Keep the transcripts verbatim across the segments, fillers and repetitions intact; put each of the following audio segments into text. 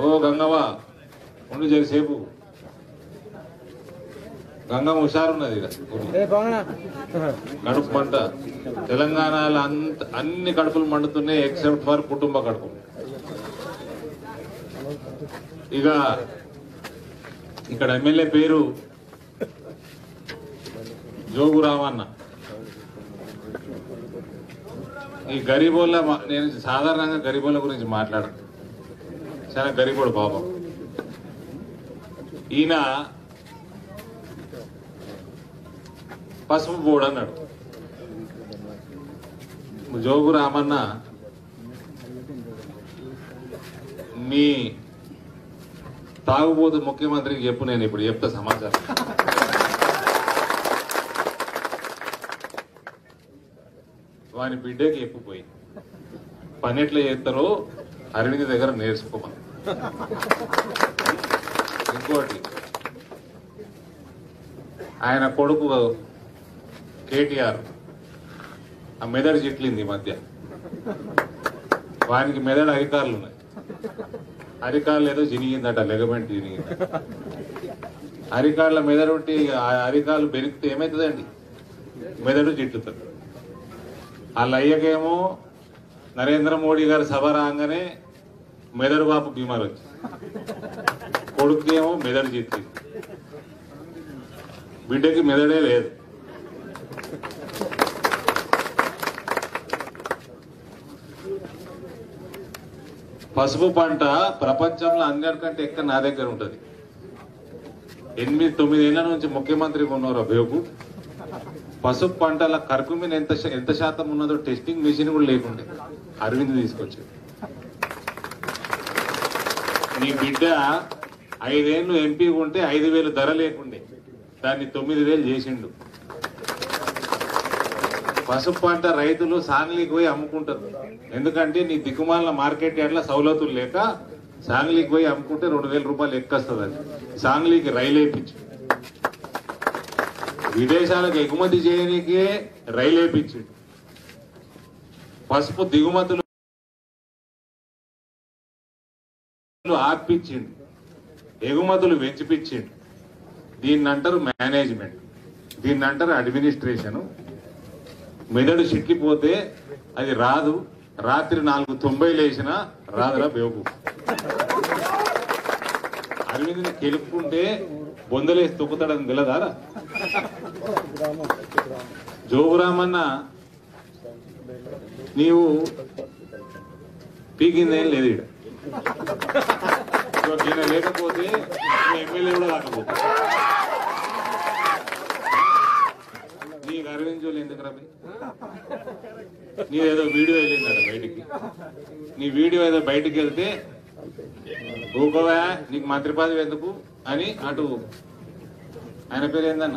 ఓ గంగవ్వ ఉండి జరిసేపు గంగమ్మ హుషారున్నది కడుపు మంట తెలంగాణలో అంత అన్ని కడుపులు మండుతున్నాయి ఎక్సెప్ట్ ఫర్ కుటుంబ కడుపు. ఇక ఇక్కడ ఎమ్మెల్యే పేరు జోగు రామన్న. ఈ గరీబోళ్ళ నేను సాధారణంగా గరీబోళ్ళ గురించి మాట్లాడను, చాలా గరీబోడు పాపం. ఈయన పసుపు బోర్డు అన్నాడు. జోగు రామన్న మీ తాగుబోతు ముఖ్యమంత్రికి చెప్పు, నేను ఇప్పుడు చెప్తా సమాచారం. వాని బిడ్డకి ఎప్పుపోయి పని ఎట్లా చేస్తారో అరవింద్ దగ్గర నేర్చుకోమని. ఇంకోటి, ఆయన కొడుకు కేటీఆర్ ఆ మెదడు చిట్లింది ఈ మధ్య. వానికి మెదడు అధికారులు ఉన్నాయి, అరికాళ్ళు ఏదో చినిగిందట, లెగమెంట్ చినిగింది. అరికాళ్ళ మెదడు ఉంటే అరికాళ్ళు బెరికితే ఏమవుతుందండి? మెదడు చిట్టుతుంది. వాళ్ళ అయ్యకేమో నరేంద్ర మోడీ గారు సభ రాగానే మెదడు బాపు బీమార్ వచ్చి, కొడుకేమో మెదడు చిట్లింది, బిడ్డకి మెదడే లేదు. పసుపు పంట ప్రపంచంలో అందరికంటే ఎక్కువ నా దగ్గర ఉంటుంది. ఎనిమిది తొమ్మిదేళ్ల నుంచి ముఖ్యమంత్రిగా ఉన్నారు బేగు. పసుపు పంటల కర్కుమిన్ ఎంత ఎంత శాతం ఉన్నదో టెస్టింగ్ మిషన్ కూడా లేకుండే అరవింద్ తీసుకొచ్చాడు. నీ బిడ్డ ఐదేళ్లు ఎంపీ ఉంటే ఐదు వేలు ధర లేకుండే, దాన్ని తొమ్మిది వేలు చేసిండు. పసుపు పంట రైతులు సాంగ్లీకి పోయి అమ్ముకుంటారు, ఎందుకంటే నీ దిక్కుమాలిన మార్కెట్ యార్డ్ల సౌలతులు లేక సాంగ్లీకి పోయి అమ్ముకుంటే రెండు వేల రూపాయలు ఎక్కస్తుంది. అది సాంగ్లీకి రైలు వేయించు, విదేశాలకు ఎగుమతి చేయడానికే రైలు వేయించు. పసుపు దిగుమతులు ఆపించిండు, ఎగుమతులు పెంచిపించిండు. దీన్ని అంటారు మేనేజ్మెంట్, దీన్ని అంటారు అడ్మినిస్ట్రేషన్. మెదడు చిట్లిపోతే అది రాదు, రాత్రి నాలుగు తొంభై లేచినా రాదురా బేవు. అరవింద్ని గెలుపుకుంటే బొందలేసి తొక్కుతాడని తెలదారా? జోగురామన్న నీవు పీకిందేం లేదు ఇక్కడ, ఈయన లేకపోతే ఎమ్మెల్యే కూడా కాకపోతే. నీకు అరవింద్ జోలు ఎందుకు రవి? నీదేదో వీడియో వెళ్ళిందట బయటికి, నీ వీడియో ఏదో బయటికి వెళ్తే ఊకోవా నీకు మంత్రి పదవి ఎందుకు అని అటు ఆయన పేరు ఏందన్న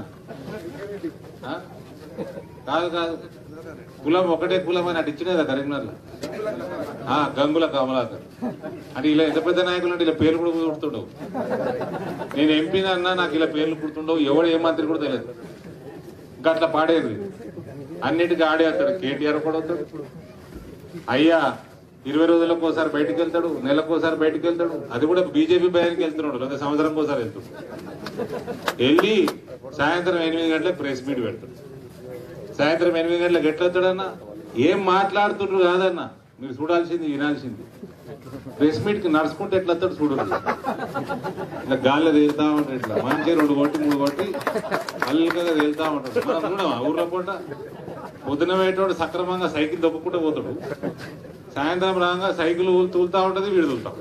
కాదు కాదు కులం ఒకటే కులం అని అటు ఇచ్చినదా కరీంనగర్లో గంగుల కమలాకర్ అంటే ఇలా ఎంత పెద్ద నాయకులు అంటే ఇలా పేర్లు కూడా పుడుతుండవు. నేను ఎంపీని అన్నా నాకు ఇలా పేర్లు పుడుతుండవు, ఎవడు ఏ మంత్రి కూడా తెలియదు. ఇంకా అట్లా పాడేది అన్నిటికీ ఆడేస్తాడు. కేటీఆర్ కూడా అవుతాడు, అయ్యా ఇరవై రోజులకు ఒకసారి బయటకు వెళ్తాడు, నెలకు ఒకసారి బయటకు వెళ్తాడు. అది కూడా బీజేపీ భయానికి వెళ్తున్నాడు, లేదా సంవత్సరంకి ఒకసారి వెళ్తాడు. వెళ్ళి సాయంత్రం ఎనిమిది గంటలకు ప్రెస్ మీట్ పెడతాడు. సాయంత్రం ఎనిమిది గంటలకు ఎట్లా వస్తాడన్నా? ఏం మాట్లాడుతుండ్రు కాదన్నా, మీరు చూడాల్సింది వినాల్సింది. ప్రెస్ మీట్ కి నడుచుకుంటే ఎట్లా వస్తాడు చూడదు, ఇట్లా గాల్లో తేలుతా ఉంటాడు, ఇట్లా మంచిగా రెండు కొట్టి మూడు కొట్టి అల్లికగా తేలుతా ఉంటాడు. మనం చూడమా ఊర్లో పూట పొద్దున పోయేటోడు సక్రమంగా సైకిల్ దొక్కుకుంటూ పోతాడు, సాయంత్రం రాగా సైకిల్ తూలుతా ఉంటది, వీడు తూలుతాం.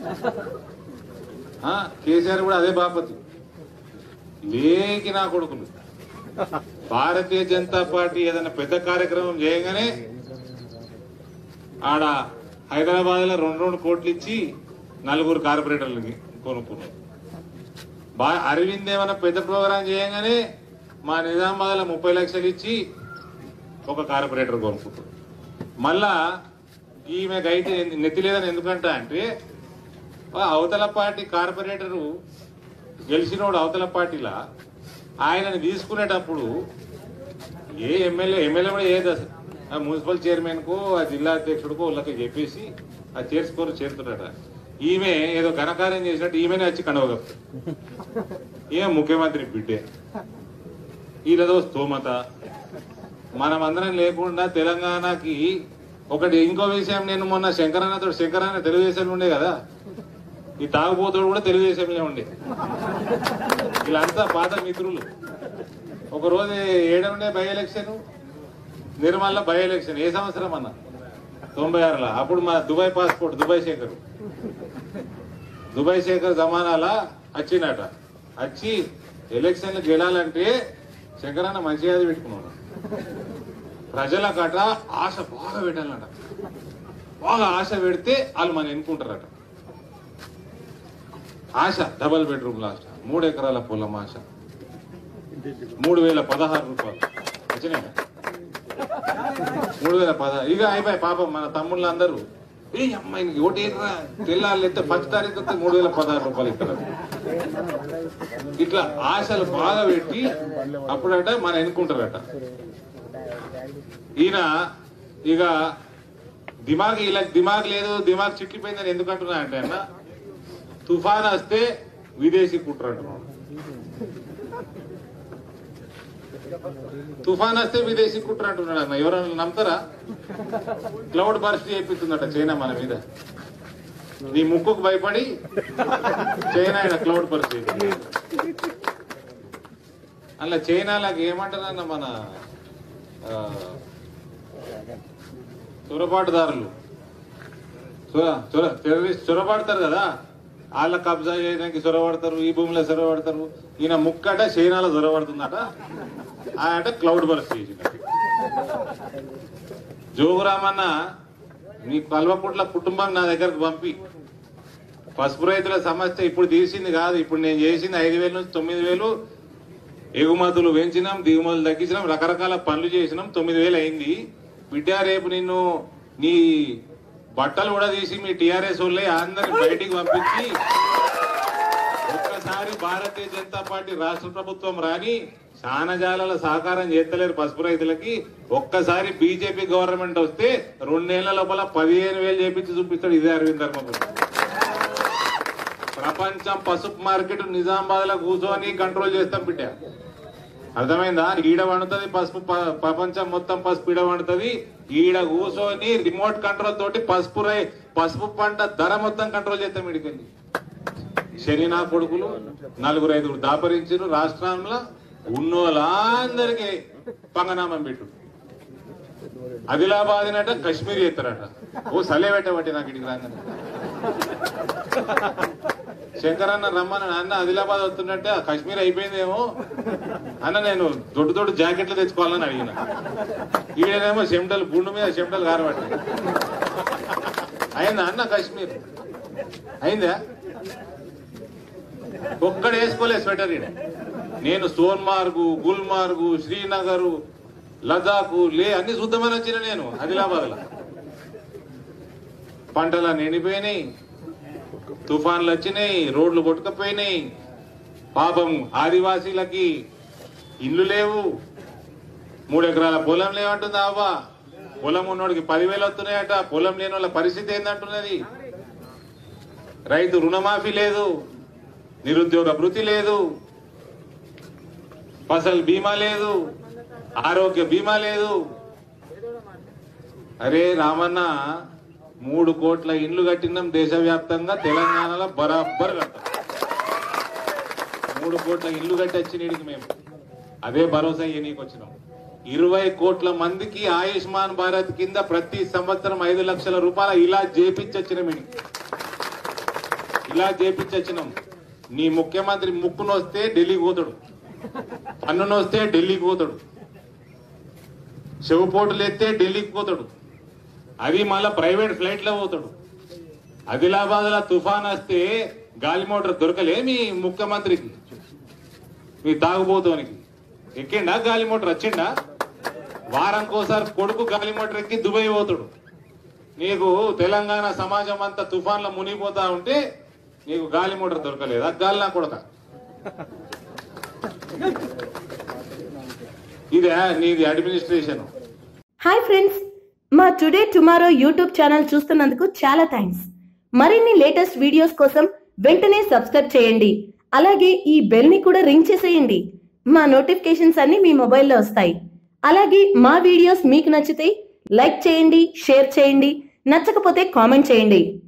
కేసీఆర్ కూడా అదే బాపతి. లేకి నా కొడుకులు భారతీయ జనతా పార్టీ ఏదైనా పెద్ద కార్యక్రమం చేయగానే ఆడ హైదరాబాద్ లో రెండు రెండు కోట్లు ఇచ్చి నలుగురు కార్పొరేటర్లకి కొనుక్కున్నాం. బా అరవింద్ ఏమైనా పెద్ద ప్రోగ్రాం చేయగానే మా నిజామాబాద్ లో ముప్పై లక్షలు ఇచ్చి ఒక కార్పొరేటర్ కొనుక్కుంటాం. మళ్ళా ఈమెకు అయితే నెత్తి లేదని ఎందుకంటా అంటే అవతల పార్టీ కార్పొరేటరు గెలిచినోడు అవతల పార్టీలా ఆయనని తీసుకునేటప్పుడు ఏ ఎమ్మెల్యే ఎమ్మెల్యే కూడా ఏది మున్సిపల్ చైర్మన్ కు ఆ జిల్లా అధ్యక్షుడికో వాళ్ళకి చెప్పేసి ఆ చేర్చుకొని చేరుతున్నాడ. ఈమె ఏదో ఘనకార్యం చేసినట్టు ఈమెనే వచ్చి కనవగప్పు. ఈమె ముఖ్యమంత్రి బిడ్డే, వీళ్ళదో స్తోమత. మనమందరం లేకుండా తెలంగాణకి ఒకటి ఇంకో విషయం, నేను మొన్న శంకరన్నతో శంకరన్న తెలుగుదేశంలో ఉండే కదా, ఈ తాగుబోతుడు కూడా తెలుగుదేశంలో ఉండే. వీళ్ళంతా పాత మిత్రులు. ఒకరోజు ఏడుండే బై ఎలక్షన్, నిర్మల్లో బై ఎలక్షన్. ఏ సంవత్సరం అన్న? తొంభై ఆరులో. అప్పుడు మా Dubai passport Dubai Shekhar Dubai Shekhar జమానాలా వచ్చినట. వచ్చి ఎలక్షన్లు గెలాలంటే శంకరన్న మంచిగా పెట్టుకున్నాడు. ప్రజల కట ఆశ బాగా పెట్టాలన్నట. బాగా ఆశ పెడితే వాళ్ళు మనం ఎన్నుకుంటారట. ఆశ డబల్ బెడ్రూమ్ లాస్ట్ మూడు ఎకరాల పొలం ఆశ మూడు వేల పదహారు రూపాయలు వచ్చినాయి. మూడు వేల పదహారు ఇక అయిపోయి. పాపం మన తమ్ముళ్ళు అందరూ ఏ అమ్మాయికి ఒకటి ఎర్రా తెల్లాళ్ళు ఎత్తే ఫస్ట్ తారీఖు వస్తే మూడు వేల పదహారు రూపాయలు ఇస్తారు. ఇట్లా ఆశలు బాగా పెట్టి అప్పుడట మనం ఎన్నుకుంటారట. ఈయన ఇక దిమాగ్ ఇలా దిమాగ్ లేదు, దిమాగ్ చిక్కిపోయిందని ఎందుకు అంటున్నా అంటే అన్న, తుఫాన్ వస్తే విదేశీ కుట్ర అంటున్నాడు. తుఫాన్ వస్తే విదేశీ కుట్ర అంటున్నాడు అన్న. ఎవరైనా నమ్ముతారా? క్లౌడ్ బర్స్ట్ చేపిస్తుందట చైనా మన మీద. నీ ముక్కుకు భయపడి చైనా ఆయన క్లౌడ్ బర్స్ట్ చేపి. అలా చైనాలకు ఏమంటారన్న, మన చొరబాటుదారులు చొర టెర్రరిస్ట్ చొరబాడతారు కదా, వాళ్ళ కబ్జా చేయడానికి చొరబడతారు, ఈ భూమిలో చొరబడతారు. ఈయన ముక్కట చైనాలో చొరబడుతుందట. ఆయన క్లౌడ్ బర్స్ట్ చేసింది. జోగురామన్న నీ కల్వకుట్ల కుటుంబం నా దగ్గరకు పంపి, పసుపు రైతుల సమస్య ఇప్పుడు తీసింది కాదు, ఇప్పుడు నేను చేసింది ఐదు వేల నుంచి తొమ్మిది వేలు ఎగుమతులు పెంచినాం, దిగుమతులు తగ్గించినాం, రకరకాల పనులు చేసినాం. తొమ్మిది వేలు అయింది బిడ్డ. రేపు నిన్ను నీ బట్టలు కూడా తీసి మీ టీఆర్ఎస్ వాళ్ళే అందరిని బయటికి పంపించి ఒక్కసారి భారతీయ జనతా పార్టీ రాష్ట్ర ప్రభుత్వం రాని సానజాల సహకారం చేస్తలేరు పసుపు రైతులకి. ఒక్కసారి బీజేపీ గవర్నమెంట్ వస్తే రెండేళ్ల లోపల పదిహేను వేలు చేపించి చూపిస్తాడు ఇదే అరవింద్ ధర్మపురి. ప్రపంచం పసుపు మార్కెట్ నిజామాబాద్ లో కూర్చొని కంట్రోల్ చేస్తాం బిడ్డ. అర్థమైందా? ఈడ వండుతుంది పసుపు, ప్రపంచం మొత్తం పసుపు ఈడ వండుతుంది. ఈడ కూర్చొని రిమోట్ కంట్రోల్ తోటి పసుపు రై పసుపు పంట ధర మొత్తం కంట్రోల్ చేస్తాం. ఇడికెళ్ళి శని నా కొడుకులు నలుగురు ఐదుగురు దాపరించారు. రాష్ట్రంలో ఉన్నోళ్ళందరికీ పంగనామం పెట్టు. ఆదిలాబాద్ నట కశ్మీర్ చేస్తారట. ఓ సలే పెట్టబట్టి నాకు ఇడికి రాగానే శంకరన్న రమ్మని అన్న ఆదిలాబాద్ వస్తున్నట్టే కశ్మీర్ అయిపోయిందేమో అన్న, నేను దొడ్డు దొడ్డు జాకెట్లు తెచ్చుకోవాలని అడిగిన. ఈడనేమో చెమటలు గుండు మీద చెమటలు కారబట్టి అయిందా అన్న కశ్మీర్ అయిందా? ఒక్కడు వేసుకోలే స్వెటర్. ఈడ నేను సోన్మార్గు, గుల్మార్గు, శ్రీనగర్, లదాఖ్ లే అన్ని శుద్ధమని వచ్చిన నేను ఆదిలాబాద్ లో. పంటలు ఎండిపోయినాయి, తుఫాన్లు వచ్చినాయి, రోడ్లు కొట్టుకపోయినాయి. పాపం ఆదివాసీలకి ఇల్లు లేవు, మూడు ఎకరాల పొలం లేవంటుంది అవ్వ. పొలం ఉన్నోడికి పదివేలు వస్తున్నాయట, పొలం లేని వాళ్ళ పరిస్థితి ఏందంటున్నది. రైతు రుణమాఫీ లేదు, నిరుద్యోగ భృతి లేదు, ఫసల్ బీమా లేదు, ఆరోగ్య బీమా లేదు. అరే రామన్న, మూడు కోట్ల ఇండ్లు కట్టినాం దేశవ్యాప్తంగా, తెలంగాణలో బరాబర్ కట్టాం. మూడు కోట్ల ఇల్లు కట్టి వచ్చినీడికి మేము అదే భరోసా ఇయనీకి వచ్చినాం. ఇరవై కోట్ల మందికి ఆయుష్మాన్ భారత్ కింద ప్రతి సంవత్సరం ఐదు లక్షల రూపాయల ఇలా చేపించొచ్చినాం. ఇలా చేపించొచ్చినాం. నీ ముఖ్యమంత్రి ముక్కునొస్తే ఢిల్లీకి పోతాడు, పన్నునొస్తే ఢిల్లీకి పోతాడు, చెవుపోటులు ఎత్తే ఢిల్లీకి పోతాడు, అది మళ్ళా ప్రైవేట్ ఫ్లైట్ లో పోతాడు. ఆదిలాబాద్ లో తుఫాన్ వస్తే గాలి మోటార్ దొరకలే మీ ముఖ్యమంత్రికి, మీ తాగుబోతోనికి. ఎక్కిండా గాలి మోటార్? వచ్చిండా? వారంకోసారి కొడుకు గాలి మోటార్ ఎక్కి దుబాయ్ పోతాడు. నీకు తెలంగాణ సమాజం అంతా తుఫాన్లో మునిగిపోతా ఉంటే నీకు గాలి మోటార్ దొరకలేదు. అది గాలి నా కొడక. ఇదే నీది అడ్మినిస్ట్రేషన్. హాయ్ ఫ్రెండ్స్, మా టుడే టుమారో యూట్యూబ్ ఛానల్ చూస్తున్నందుకు చాలా థ్యాంక్స్. మరిన్ని లేటెస్ట్ వీడియోస్ కోసం వెంటనే సబ్స్క్రైబ్ చేయండి. అలాగే ఈ బెల్ ని కూడా రింగ్ చేసేయండి. మా నోటిఫికేషన్స్ అన్ని మీ మొబైల్లో వస్తాయి. అలాగే మా వీడియోస్ మీకు నచ్చితే లైక్ చేయండి, షేర్ చేయండి, నచ్చకపోతే కామెంట్ చేయండి.